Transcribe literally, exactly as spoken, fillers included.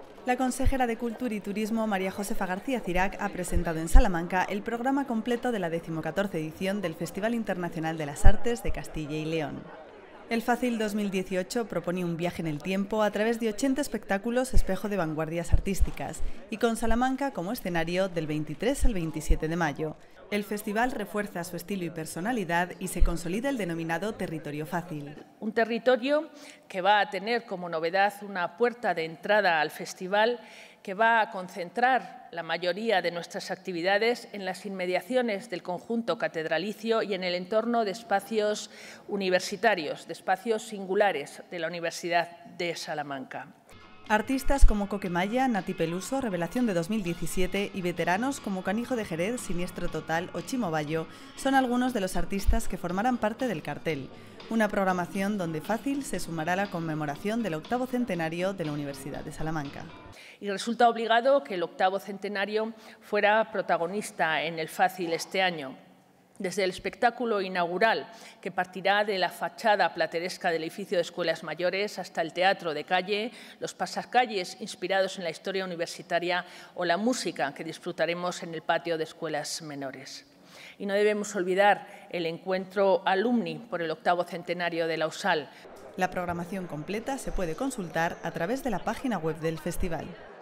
La consejera de Cultura y Turismo, María Josefa García Cirac, ha presentado en Salamanca el programa completo de la decimocatorta edición del Festival Internacional de las Artes de Castilla y León. El Fácil dos mil dieciocho proponía un viaje en el tiempo a través de ochenta espectáculos espejo de vanguardias artísticas y con Salamanca como escenario del veintitrés al veintisiete de mayo. El festival refuerza su estilo y personalidad y se consolida el denominado Territorio Fácil. Un territorio que va a tener como novedad una puerta de entrada al festival que va a concentrar la mayoría de nuestras actividades en las inmediaciones del conjunto catedralicio y en el entorno de espacios universitarios, de espacios singulares de la Universidad de Salamanca. Artistas como Coquemaya, Nati Peluso, Revelación de dos mil diecisiete y veteranos como Canijo de Jerez, Siniestro Total o Chimo Bayo son algunos de los artistas que formarán parte del cartel. Una programación donde fácil se sumará a la conmemoración del octavo centenario de la Universidad de Salamanca. Y resulta obligado que el octavo centenario fuera protagonista en el Fácil este año. Desde el espectáculo inaugural, que partirá de la fachada plateresca del edificio de Escuelas Mayores hasta el teatro de calle, los pasacalles inspirados en la historia universitaria o la música que disfrutaremos en el patio de Escuelas Menores. Y no debemos olvidar el encuentro alumni por el octavo centenario de la U S A L. La programación completa se puede consultar a través de la página web del festival.